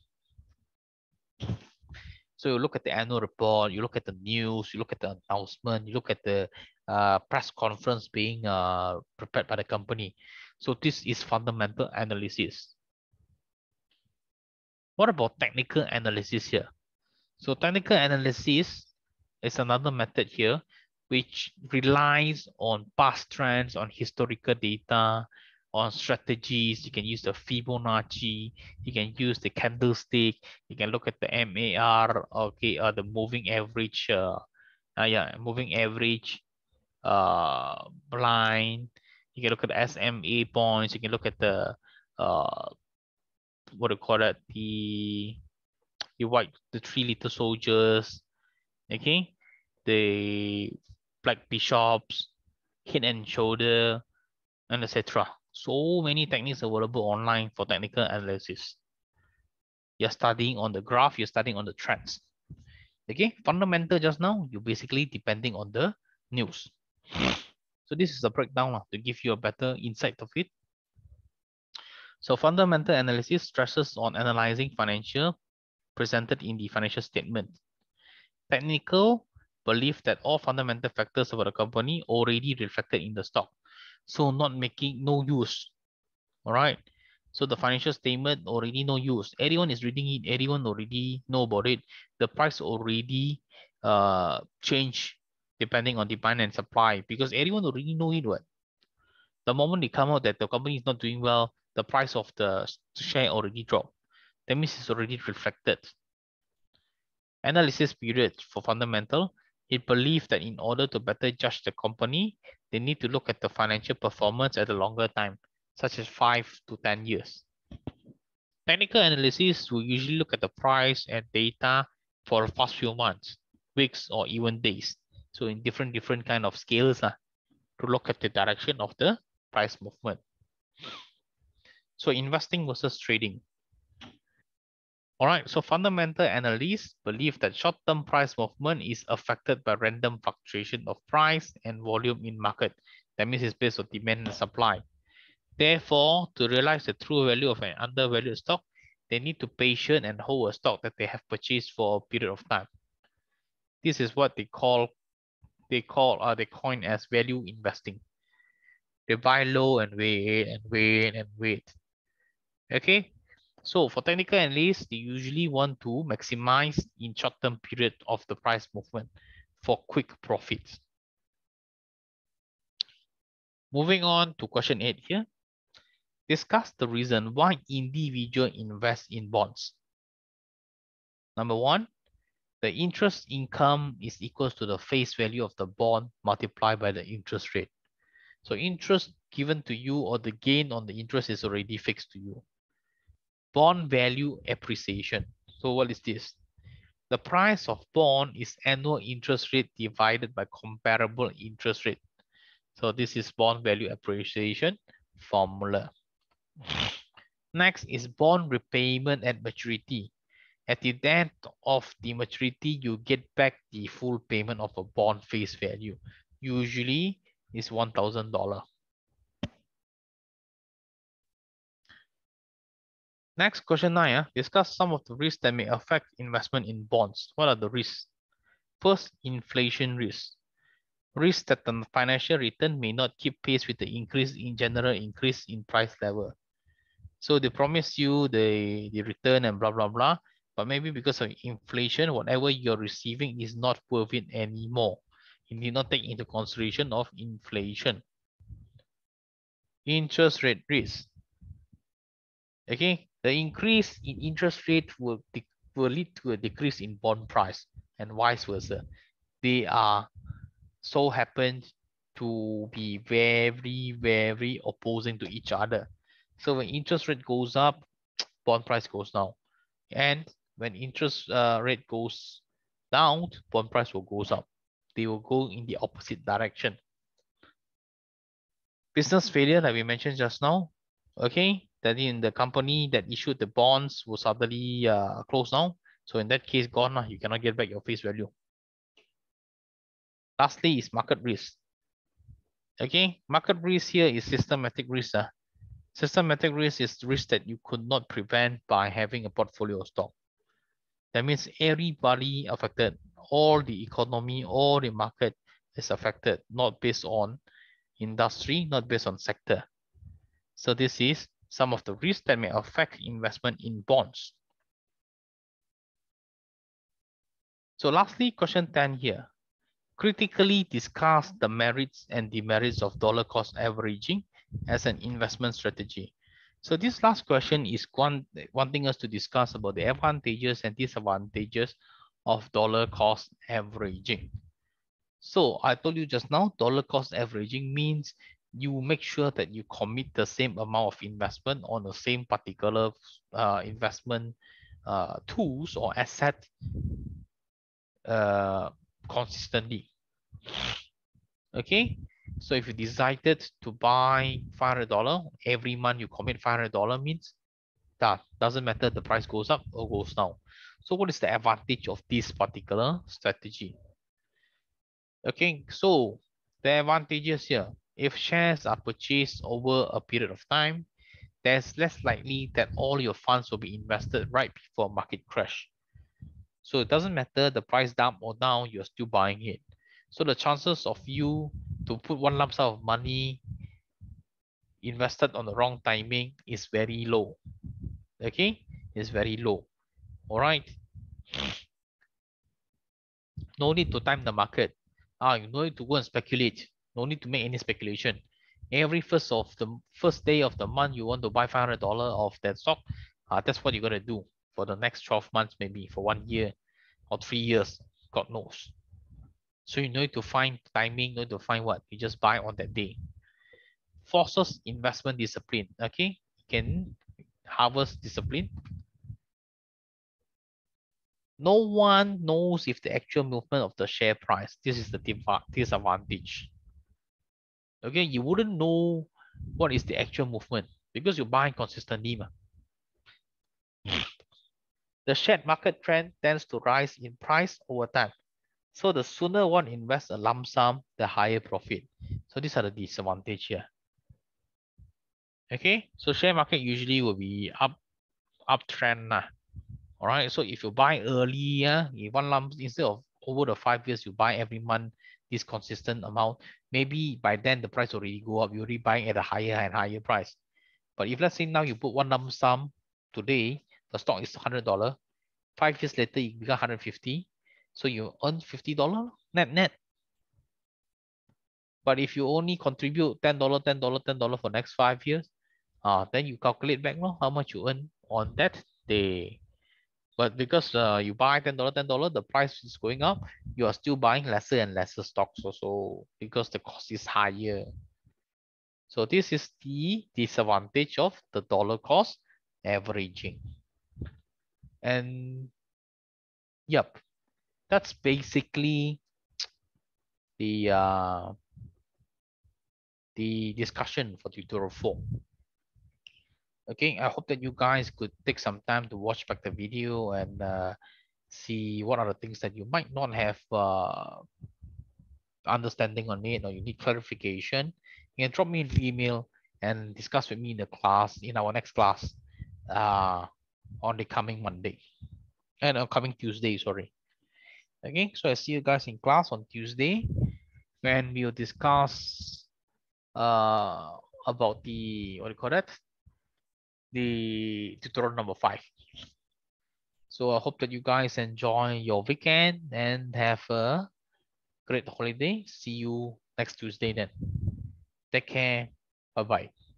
A: So you look at the annual report, you look at the news, you look at the announcement, you look at the press conference being prepared by the company. So this is fundamental analysis. What about technical analysis here? So technical analysis is another method here, which relies on past trends, on historical data, on strategies. You can use the Fibonacci, you can use the candlestick, you can look at the MAR, okay, the moving average, moving average line. You can look at the SMA points. You can look at the what do you call it? The 3 little soldiers. Okay, the black bishops, head and shoulder, and etc. So many techniques available online for technical analysis. You're studying on the graph, you're studying on the trends. Okay, fundamental just now, you're basically depending on the news. So this is a breakdown to give you a better insight of it. So fundamental analysis stresses on analyzing financial presented in the financial statement. Technical believe that all fundamental factors about a company already reflected in the stock. So not making no use. All right. So the financial statement already no use. Everyone is reading it. Everyone already know about it. The price already change depending on demand and supply because everyone already know it. What? The moment they come out that the company is not doing well, the price of the share already dropped. That means it's already reflected. Analysis period for fundamental. It believed that in order to better judge the company, they need to look at the financial performance at a longer time, such as 5 to 10 years. Technical analysis will usually look at the price and data for the past few months, weeks, or even days. So in different kind of scales to look at the direction of the price movement. So investing versus trading. All right, so fundamental analysts believe that short-term price movement is affected by random fluctuation of price and volume in market. That means it's based on demand and supply. Therefore, to realize the true value of an undervalued stock, they need to patient and hold a stock that they have purchased for a period of time. This is what they coin as value investing. They buy low and wait and wait and wait. Okay, so for technical analysts, they usually want to maximize in short-term period of the price movement for quick profits. Moving on to question 8 here. Discuss the reason why individual invest in bonds. Number 1, the interest income is equal to the face value of the bond multiplied by the interest rate. So interest given to you or the gain on the interest is already fixed to you. Bond value appreciation. So what is this? The price of bond is annual interest rate divided by comparable interest rate. So this is bond value appreciation formula. Next is bond repayment at maturity. At the end of the maturity, you get back the full payment of a bond face value. Usually is $1,000. Next, question 9. Discuss some of the risks that may affect investment in bonds. What are the risks? First, inflation risk. Risk that the financial return may not keep pace with the increase in price level. So they promise you the return and blah, blah, blah. But maybe because of inflation, whatever you're receiving is not worth it anymore. You need not take into consideration of inflation. Interest rate risk. Okay, the increase in interest rate will lead to a decrease in bond price and vice versa. They are so happen to be very, very opposing to each other. So when interest rate goes up, bond price goes down. And when interest rate goes down, bond price will goes up. They will go in the opposite direction. Business failure, like we mentioned just now, okay, that in the company that issued the bonds will suddenly close down. So in that case, gone, you cannot get back your face value. Lastly is market risk. Okay, market risk here is systematic risk. Systematic risk is risk that you could not prevent by having a portfolio of stock. That means everybody affected, all the economy, all the market is affected, not based on industry, not based on sector. So this is some of the risks that may affect investment in bonds. So lastly, question 10 here. Critically discuss the merits and demerits of dollar cost averaging as an investment strategy. So this last question is wanting us to discuss about the advantages and disadvantages of dollar cost averaging. So I told you just now, dollar cost averaging means you make sure that you commit the same amount of investment on the same particular investment tools or asset consistently. Okay, so if you decided to buy $500 every month, you commit $500 means that doesn't matter the price goes up or goes down. So what is the advantage of this particular strategy? Okay, so the advantages here, if shares are purchased over a period of time, there's less likely that all your funds will be invested right before market crash. So it doesn't matter the price down or down, you're still buying it. So the chances of you to put one lump sum of money invested on the wrong timing is very low. Okay, it's very low. All right. No need to time the market. You no need to go and speculate. No need to make any speculation. Every first day of the month, you want to buy $500 of that stock. That's what you're gonna do for the next 12 months, maybe for 1 year or 3 years. God knows. So you need to find timing. No need to find what you just buy on that day. Forces investment discipline. Okay, you can harvest discipline. No one knows if the actual movement of the share price. This is the disadvantage. Okay, you wouldn't know what is the actual movement because you buy consistently. The shared market trend tends to rise in price over time. So the sooner one invests a lump sum, the higher profit. So these are the disadvantage here. Okay, so share market usually will be uptrend. All right, so if you buy early, if one lump instead of over the 5 years, you buy every month this consistent amount, maybe by then the price already go up. You're already buying at a higher and higher price. But if let's say now you put one lump sum today, the stock is $100. 5 years later, it become 150. So you earn $50 net. But if you only contribute $10, $10 for next 5 years, then you calculate back how much you earn on that day. But because you buy $10, the price is going up, you are still buying lesser and lesser stocks also because the cost is higher. So this is the disadvantage of the dollar cost averaging. And yep, that's basically the discussion for tutorial 4. Okay, I hope that you guys could take some time to watch back the video and see what are the things that you might not have understanding on it or you need clarification. You can drop me an email and discuss with me in the class, in our next class on the coming Monday and coming Tuesday, sorry. Okay, so I see you guys in class on Tuesday when we'll discuss about the, what do you call that? The tutorial number 5. So I hope that you guys enjoy your weekend and have a great holiday. See you next Tuesday then. Take care. Bye-bye.